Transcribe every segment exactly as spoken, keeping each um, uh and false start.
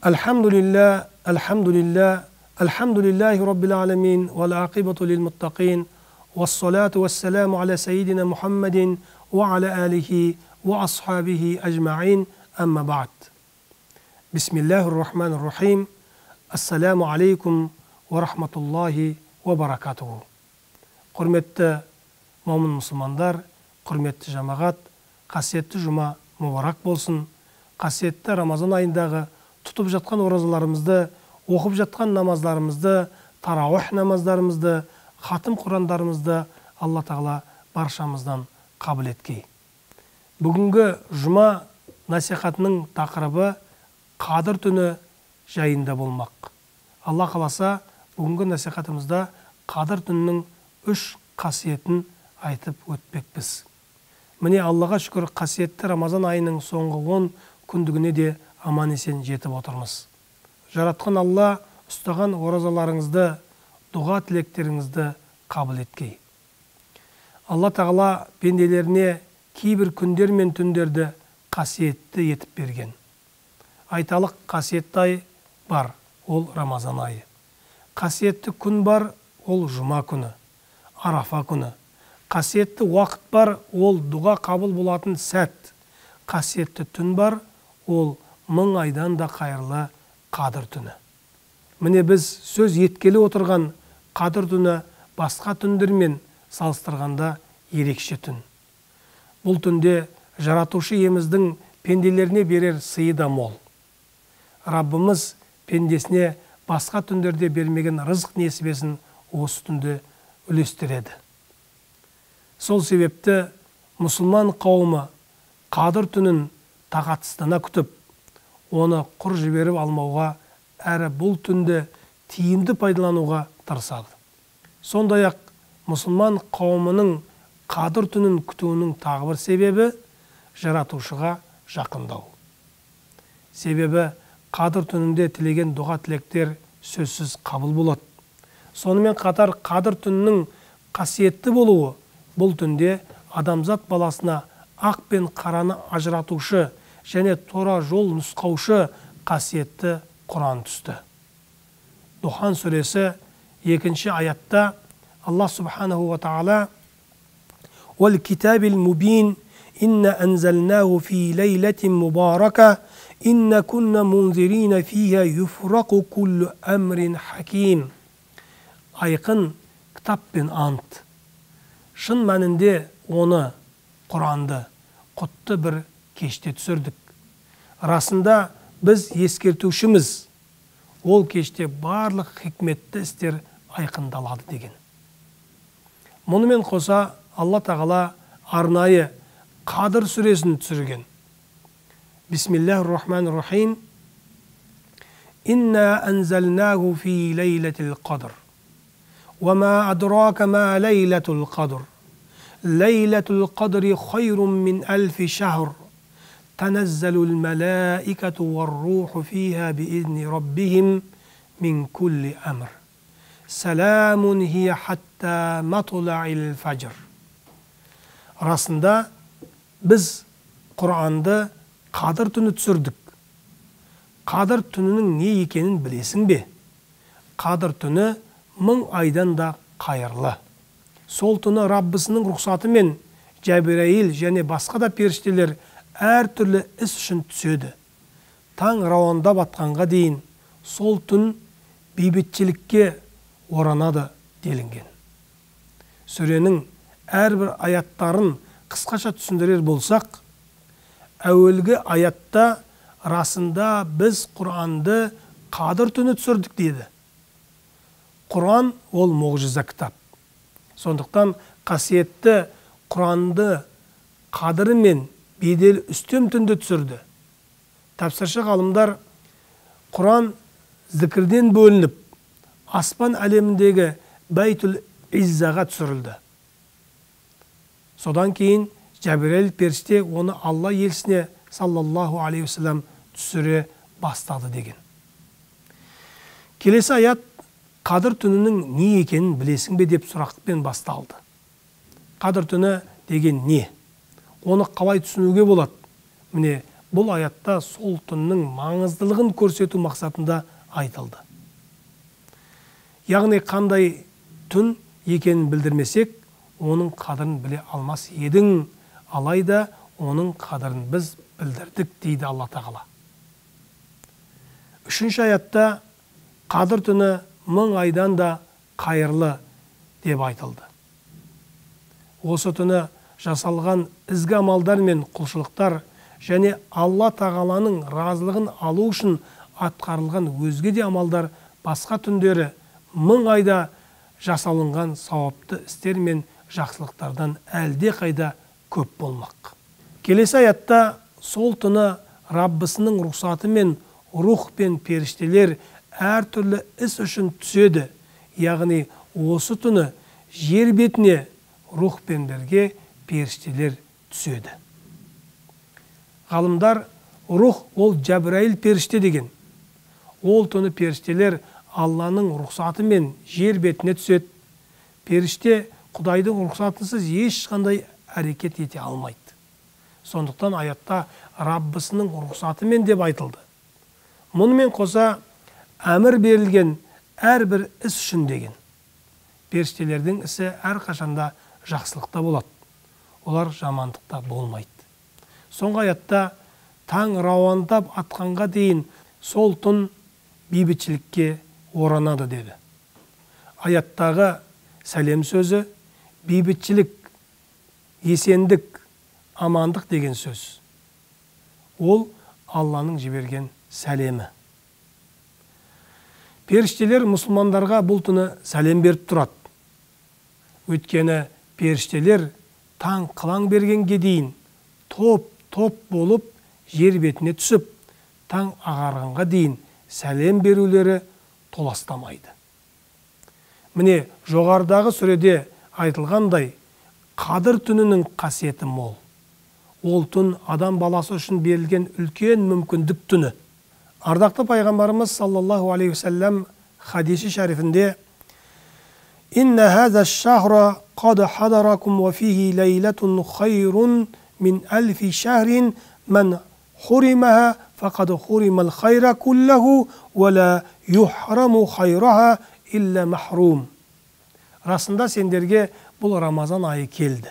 Elhamdülillah, elhamdülillah, elhamdülillahi Rabbil alemin, vel akibatu lil muttaqin, ve salatu ve selamu ala seyyidina Muhammedin ve ala alihi ve ashabihi ecma'in, amma ba'd. Bismillahirrahmanirrahim. Esselamu aleykum ve rahmetullahi ve berekatuhu. Hürmetli mümin Müslümanlar, hürmetli cemaat, kasiyetli cuma mübarek bolsun. Kasiyetli Ramazan ayındağı tutup жатқан оразаларымызды, оқып жатқан намаздарымызды, таравих намаздарымызды, хатым құрандарымызды Алла Тағала баршамыздан қабыл еткей. Бүгінгі жұма насихатының тақырыбы Қадыр түні жайында болмақ. Алла қаласа, бүгінгі насихатымызда Қадыр түнінің үш қасиетін айтып өтпекпіз. Міне Аллаға шүкір, қасиетті Рамазан айының соңғы он күндігіне де аман есен жетіп отырмыз. Жаратқан Алла ұстаған оразаларыңызды, дұға тілектеріңізді қабыл еткей. Алла Тағала пенделеріне кейбір күндер мен түндерді қасиетті етіп берген. Айталық қасиетті ай бар, ол Рамазан айы. Қасиетті күн бар, ол жұма күні, Арафа күні. Қасиетті уақыт бар, ол дұға қабыл болатын сәт. Қасиетті түн бар, ол мың айдан да қайырлы Қадыр түні. Міне біз сөз еткелі отырған Қадыр түні басқа түндермен салыстырғанда ерекше түн. Бұл түнде жаратушы иеміздің пенделеріне берер сыйы да мол. Раббымыз пендесіне басқа түндерде бермеген рызық несібесін осы түнде үлестіреді. Сол себепті мұсылман қауымы Қадыр түнін тағатсыздана күтіп, оны құр жіберіп алмауға, әрі бұл түнді тиімді пайдалануға тырысады. Сондай-ақ мұсылман қауымының Қадыр түнін күтуінің тағы бір себебі жаратушыға жақындау. Себебі Қадыр түнінде тілеген дұға тілектер сөзсіз қабыл болады. Сонымен қатар Қадыр түнінің қасиетті болуы, бұл түнде адамзат баласына ақ пен қараны ажыратушы және тора жол нұсқаушы қасиетті Құран түсті. Духан сүресі екінші аятта Аллах Субханаху ва Таала «Вал китабил мубин, инна анзалнаху фи лейлатин мубарака, инна кунна мунзирина фиха юфрақу куллу амрин хаким». Айқын кітап пен ант. Шын мәнінде оны, Құранды, құтты бір кеште түсірдік. Расында біз ескертушіміз, ол кеште барлық хикметті істер айқындалады деген. Мұнымен қоса Алла Тағала арнайы Қадыр сүресін түсірген. Бисмиллахир-рахманир-рахим. Инна анзалнаху фи лейлатил қадр. Ва ма адрака ма лейлатул қадр. Лейлатул қадри хайрун мин алфи шахр. تنزل الملائكة والروح فيها بإذن ربهم من كل أمر سلام هي حتى مطلع الفجر. Расында біз Құранды Қадыр түні түсірдік. Қадыр түнінің не екенін білесің бе? Қадыр түні мың айдан да қайырлы. Сол түні Раббысының рұқсатымен Жәбірейіл және басқа да періштелер әр түрлі іс үшін түседі. Таң рауанда батқанға дейін сол түн бейбітшілікке оранады делінген. Сүренің әрбір аяттарын қысқаша түсіндірер болсақ, әуелгі аятта расында біз Құранды Қадыр түні түсірдік дейді. Құран ол мұғжиза кітап. Сондықтан қасиетті Құранды қадыры мен бедел үстем түнді түсірді. Тәпсірші ғалымдар Құран зікірден бөлініп, аспан әлеміндегі Бәйтул Иззаға түсірілді. Содан кейін Жәбірейіл періште оны Алла елшісіне саллаллаху алейхи вассалам түсіре бастады деген. Келесі аят Қадыр түнінің не екенін білесің бе деп сұрақпен басталды. Қадыр түні деген не? Оны қалай түсінуге болады? Міне бұл аятта сол түннің маңыздылығын көрсету мақсатында айтылды. Яғни қандай түн екенін білдірмесек, оның қадірін біле алмас едің, алайда оның қадірін біз білдірдік дейді Алла Тағала. Үшінші аятта қадір түні мың айдан да қайырлы деп айтылды. Осы түні жасалған ізгі амалдар мен құлшылықтар және Алла Тағаланың разылығын алу үшін атқарылған өзге де амалдар басқа түндері мың айда жасалынған сауапты істер мен жақсылықтардан әлде қайда көп болмақ. Келесі аятта сол түні Раббысының рұқсаты мен рух пен періштелер әртүрлі іс үшін түседі. Яғни осы түні жер бетіне рух пен бірге періштелер түседі. Ғалымдар рух ол Жәбірәйіл періште деген. Ол түні періштелер Алланың рұқсатымен жер бетіне түседі. Періште Құдайдың рұқсатынсыз ешқандай әрекет ете алмайды. Сондықтан аятта Раббысының рұқсатымен деп айтылды. Мұнымен қоса әмір берілген әрбір іс үшін деген. Періштелердің ісі әрқашанда жақсылықта болады. Олар жамандықта болмайды. Соңғы аятта таң рауандап атқанға дейін сол түн бейбітшілікке оранады деді. Аяттағы сәлем сөзі бейбітшілік, есендік, амандық деген сөз. Ол Алланың жіберген сәлемі. Періштелер мұсылмандарға бұл түні сәлем беріп тұрады. Өйткені періштелер таң қылаң бергенге дейін топ-топ болып жер бетіне түсіп, таң ағарғанға дейін сәлем берулері толастамайды. Міне жоғарыдағы сүреде айтылғандай, қадір түнінің қасиеті мол. Ол түн адам баласы үшін берілген үлкен мүмкіндік түні. Ардақты пайғамбарымыз саллаллаху алейхи вассалам хадисі шәрифінде «Инна хаза шахра қад хадаракум ва фихи лейлатун хайрун мин алфи шахрин ман хуримаха фақад хуримал хайра куллаху ва ла юхраму хайраха илля махрум». Расында сендерге бұл Рамазан айы келді.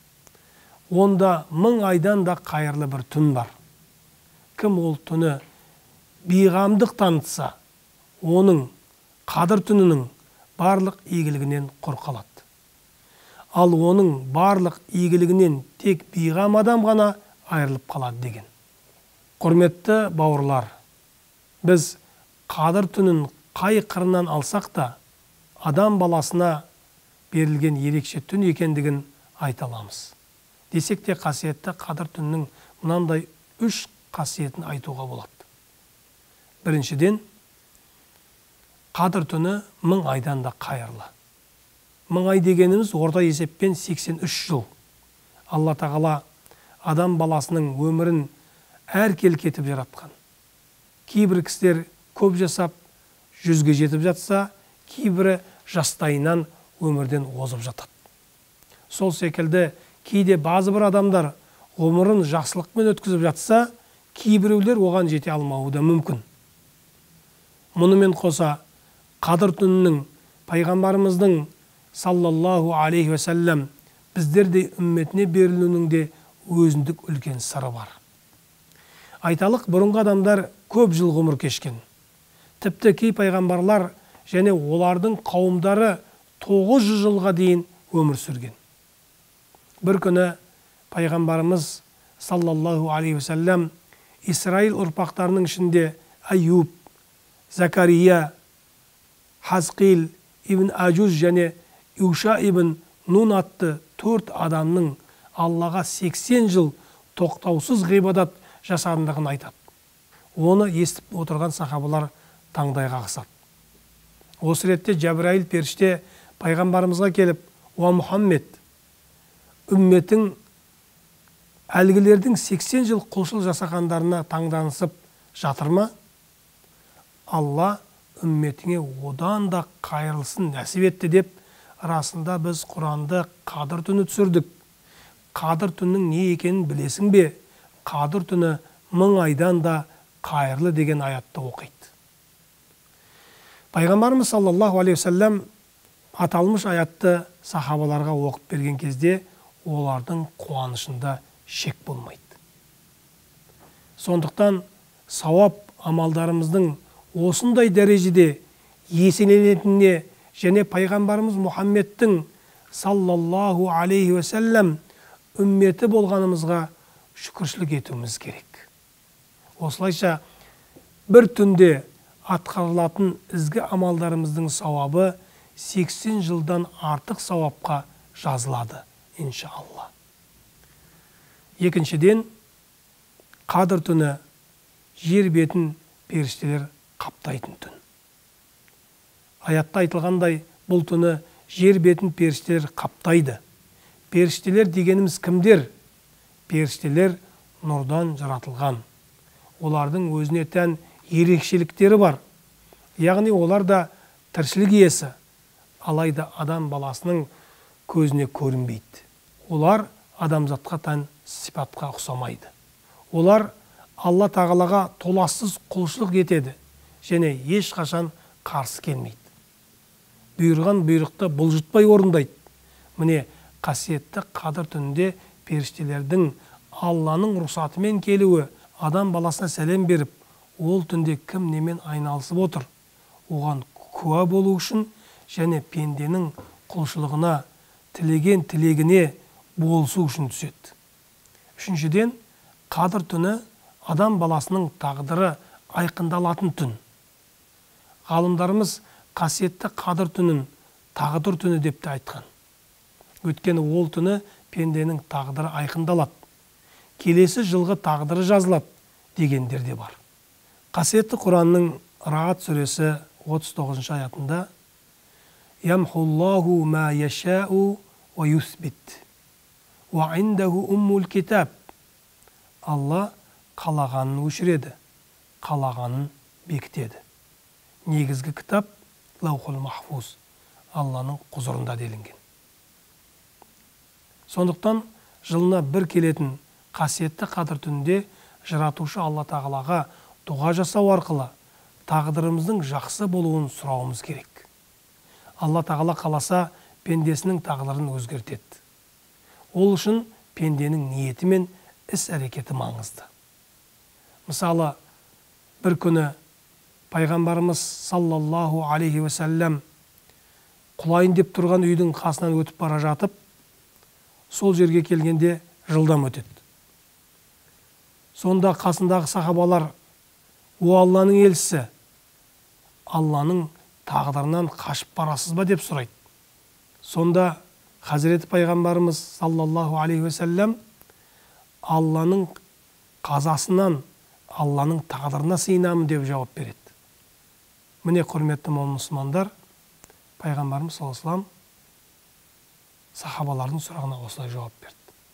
Онда мың айдан да қайырлы бір түн бар. Кім ол түні бейғамдық танытса, оның қадір түнінің барлық игілігінен құр қалады. Ал оның барлық игілігінен тек бейғам адам ғана айырылып қалады деген. Құрметті бауырлар, біз қадір түнін қай қырынан алсақ та, адам баласына берілген ерекше түн екендігін айта аламыз. Десек те қасиетті қадір түнінің мынандай үш қасиетін айтуға болады. Біріншіден, қадір түні мың айдан да қайырлы. Мың ай дегеніміз орта есеппен сексен үш жыл. Алла Тағала адам баласының өмірін әркел кетіп жаратқан. Кейбір кісілер көп жасап, жүзге жетіп жатса, кейбірі жастайынан өмірден озып жатады. Сол секілді кейде базы бір адамдар ғұмырын жақсылықпен өткізіп жатса, кейбіреулер оған жете алмауы да мүмкін. Мұнымен қоса, қадір түнінің пайғамбарымыздың саллаллаху алейхи вассалам біздерде үмметіне берілуінің де өзіндік үлкен сыры бар. Айталық, бұрынғы адамдар көп жыл ғұмыр кешкен. Тіпті кей пайғамбарлар және олардың қауымдары тоғыз жүз жылға дейін өмір сүрген. Бір күні пайғамбарымыз саллаллаху алейхи вассалам Исраил ұрпақтарының ішінде Айюб, Закария, Хазқил ибн Ажуз және Юша ибн Нун атты төрт адамның Аллаға сексен жыл тоқтаусыз ғибадат жасағандығын айтады. Оны естіп отырған сахабалар таңдай қағысады. Осы ретте Жәбірәйіл періште пайғамбарымызға келіп, «Уа Мұхаммед, үмметің әлгілердің сексен жыл құлшылық жасағандарына таңданысып жатыр ма? Алла үмметіңе одан да қайырлысын нәсіп етті» деп, расында біз Құранды қадір түні түсірдік. Қадір түннің не екенін білесің бе? Қадір түні мың айдан да қайырлы деген аятты оқиды. Пайғамбарымыз саллаллаху алейхи вассалам аталмыш аятты сахабаларға оқып берген кезде олардың қуанышында шек болмайды. Сондықтан сауап амалдарымыздың осындай дәрежеде еселенетініне және пайғамбарымыз Мұхаммедтің саллаллаху алейхи вассалам үмметі болғанымызға шүкіршілік етуіміз керек. Осылайша бір түнде атқарылатын ізгі амалдарымыздың сауабы сексен жылдан артық сауапқа жазылады, иншалла. Екіншіден, қадір түні жер бетін періштелер қаптайтын түн. Аятта айтылғандай, бұл түні жер бетін періштелер қаптайды. Періштелер дегеніміз кімдер? Періштелер нұрдан жаратылған. Олардың өзіне тән ерекшеліктері бар. Яғни олар да тіршілік иесі, алайда адам баласының көзіне көрінбейді. Олар адамзатқа тән сипатқа ұқсамайды. Олар Алла тағалаға толассыз құлшылық етеді және ешқашан қарсы келмейді. Бұйырған бұйрықты бұлжытпай орындайды. Міне қасиетті қадір түнінде періштелердің Алланың рұқсатымен келуі, адам баласына сәлем беріп, ол түнде кім немен айналысып отыр, оған куә болу үшін және пенденің құлшылығына, тілеген тілегіне болсу үшін түседі. Үшіншіден, қадір түні адам баласының тағдыры айқындалатын түн. Ғалымдарымыз қасиетті қадір түнін тағдыр түні деп те айтқан. Өйткені ол түні пенденің тағдыры айқындалады, келесі жылғы тағдыры жазылады дегендер де бар. Қасиетті Құранның Рағат сүресі отыз тоғызыншы аятында «Ямхуллаху ма яшау ва юсбит, ва индаху уммул китаб». Алла қалағанын өшіреді, қалағанын бекітеді. Негізгі кітап Лаухул Махфуз, Алланың құзырында делінген. Сондықтан жылына бір келетін қасиетті қадір түнінде жаратушы Алла тағалаға дұға жасау арқылы тағдырымыздың жақсы болуын сұрауымыз керек. Алла тағала қаласа пендесінің тағдырын өзгертеді. Ол үшін пенденің ниеті мен іс әрекеті маңызды. Мысалы, бір күні пайғамбарымыз саллаллаху алейхи вассалам құлайын деп тұрған үйдің қасынан өтіп бара жатып, сол жерге келгенде жылдам өтеді. Сонда қасындағы сахабалар: «О Алланың елшісі, Алланың тағдырынан қашып барасыз ба?» деп сұрайды. Сонда Хазіреті пайғамбарымыз саллаллаху алейхи вассалам Алланың қазасынан Алланың тағдырына сыйынамын деп жауап береді. Міне құрметті мұсылмандар, пайғамбарымыз саллаллаху алейхи вассалам сахабалардың сұрағына осылай жауап берді.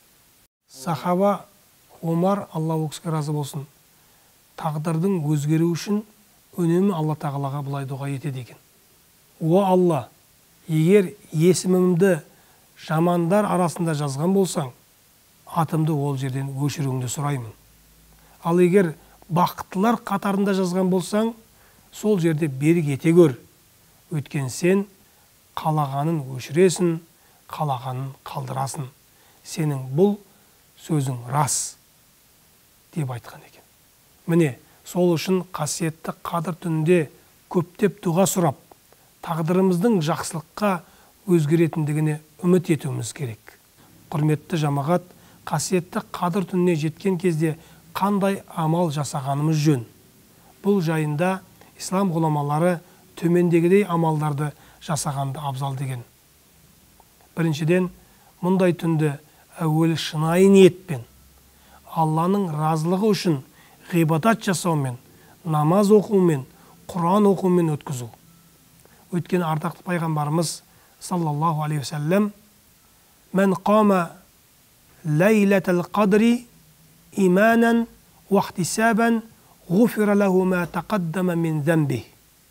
Сахаба Омар, Алла ол кісіге разы болсын, тағдырдың өзгеру үшін үнемі Алла тағалаға былай дұға етеді екен: «О Алла, егер есімімді жамандар арасында жазған болсаң, атымды ол жерден өшіруіңді сұраймын. Ал егер бақыттылар қатарында жазған болсаң, сол жерде берік ете көр. Өткен сен қалағанын өшіресің, қалағанын қалдырасың. Сенің бұл сөзің рас» деп айтқан екен. Міне, сол үшін қасиетті қадір түнінде көптеп дұға сұрап, тағдырымыздың жақсылыққа өзгеретіндігіне үміт етуіміз керек. Құрметті жамағат, қасиетті қадір түніне жеткен кезде қандай амал жасағанымыз жөн? Бұл жайында ислам ғұламалары төмендегідей амалдарды жасағанды абзал деген. Біріншіден, мұндай түнді әуелі шынайы ниетпен, Алланың разылығы үшін ғибадат жасаумен, намаз оқумен, Құран оқумен өткізу. Өткен ардақты пайғамбарымыз саллаллаху алейхи вассалам: «Мен қама лейлатал қадри иманан ва ихтисабан ғуфира лаху ма тақаддама мин замбих».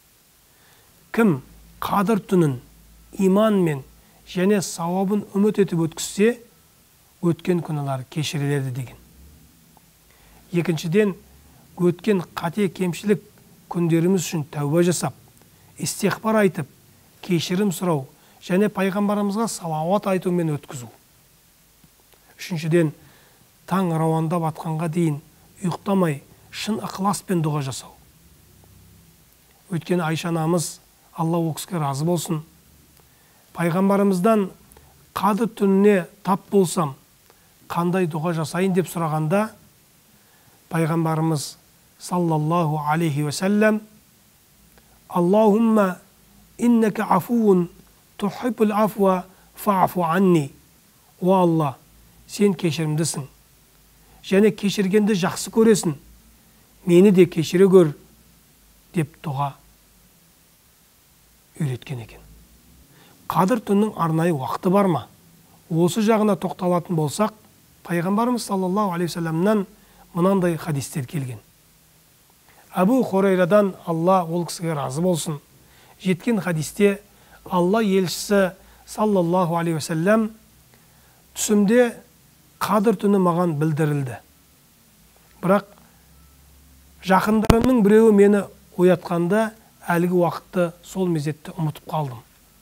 Кім қадір түнін иманмен және сауабын үміт етіп өткізсе, өткен күнәлар кешіріледі деген. Екіншіден, өткен қате кемшілік күндеріміз үшін тәуба жасап, истихбар айтып, кешірім сұрау және пайғамбарымызға салауат айтумен өткізу. Үшіншіден, таң рауандап атқанға дейін ұйықтамай шын ықыласпен дұға жасау. Өйткені Айша анамыз, Алла ол кісіге разы болсын, пайғамбарымыздан қадір түніне тап болсам, қандай дұға жасайын деп сұрағанда, пайғамбарымыз саллаллаху алейхи вассалам, Аллахумма иннака афуун тухиббул афва фаъфу анни. О Алла, сен кешірімдісің, және кешіргенді жақсы көресің, мені де кешіре көр деп дұға үйреткен екен. Қадір түннің арнайы уақыты бар ма? Осы жағына тоқталатын болсақ, пайғамбарымыз саллаллаху алейхи вассаламнан мынандай хадистер келген. Абу Хурайрадан, Алла ол кісіге разы болсын, жеткен хадисте Алла елшісі саллаллаху алейхи вассалам түсімде қадір түні маған білдірілді. Бірақ жақындарымның біреуі мені оятқанда әлгі уақытты сол мезетте ұмытып қалдым.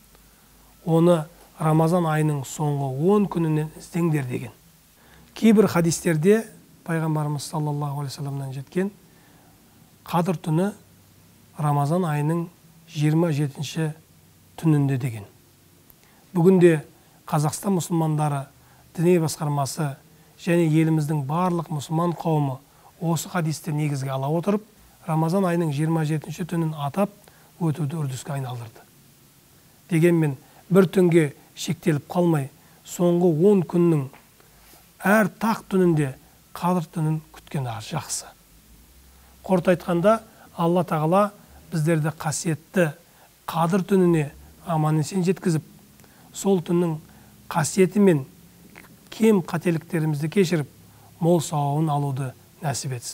Оны Рамазан айының соңғы он күнінен іздеңдер деген. Кейбір хадистерде пайғамбарымыз саллаллаху алейхи вассаламнан жеткен қадір түні Рамазан айының жиырма жетінші түнінде деген. Бүгінде Қазақстан мұсылмандары діни басқармасы және еліміздің барлық мұсылман қауымы осы хадисті негізге ала отырып, Рамазан айының жиырма жетінші түнін атап өтуді үрдіске айналдырды. Дегенмен бір түнге шектеліп қалмай, соңғы он күннің әр тақ түнінде қадір түнін күткен жақсы. Қорыта айтқанда, Алла тағала біздерді қасиетті қадір түніне аман-есен жеткізіп, сол түннің қасиеті мен кем қателіктерімізді кешіріп, мол сауабын алуды нәсіп етсін.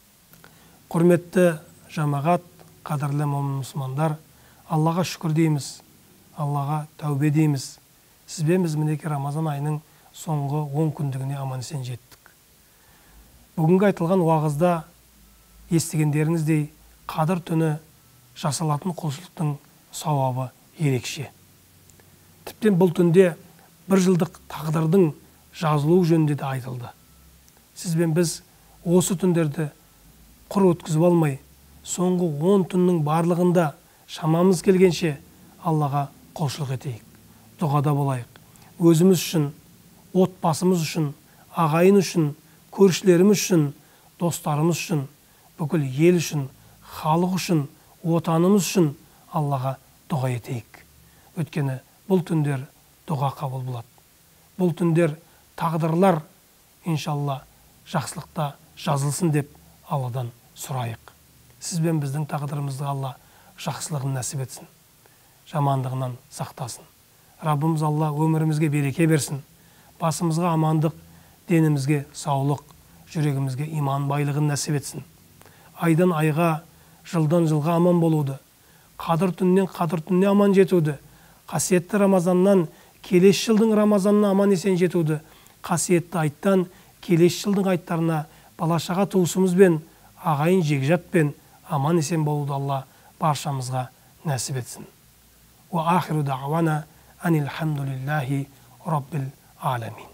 Құрметті жамағат, қадірлі момын мұсылмандар, Аллаға шүкір дейміз, Аллаға тәубе дейміз. Сізбен біз мінеки Рамазан айының соңғы он күндігіне аман-есен жеттік. Бүгінгі айтылған уағызда естігендеріңіздей қадір түні жасалатын құлшылықтың сауабы ерекше. Тіптен бұл түнде бір жылдық тағдырдың жазылуы жөнінде де айтылды. Сізбен біз осы түндерді құр өткізіп алмай, соңғы он түннің барлығында шамамыз келгенше Аллаға құлшылық етейік, дұғада болайық. Өзіміз үшін, отбасымыз үшін, ағайын үшін, көршілеріміз үшін, достарымыз үшін, бүкіл ел үшін, халық үшін, отанымыз үшін Аллаға дұға етейік. Өйткені бұл түндер дұға қабыл болады. Бұл түндер тағдырлар иншалла жақсылықта жазылсын деп Алладан сұрайық. Сізбен біздің тағдырымызды Алла жақсылығын нәсіп етсін, жамандығынан сақтасын. Раббымыз Алла өмірімізге береке берсін, басымызға амандық, денімізге саулық, жүрегімізге иман байлығын нәсіп етсін. Айдан айға, жылдан жылға аман болуды, қадір түннен қадір түнне аман жетуді, қасиетті Рамазаннан келесі жылдың Рамазанына аман есен жетуді, қасиетті айттан келесі жылдың айттарына балашаға туысымызбен, ағайын жекжатпен аман есен болуды Алла баршамызға нәсіп етсін. Ва ахиру дa'вана анил хамдулиллахи раббил аламин.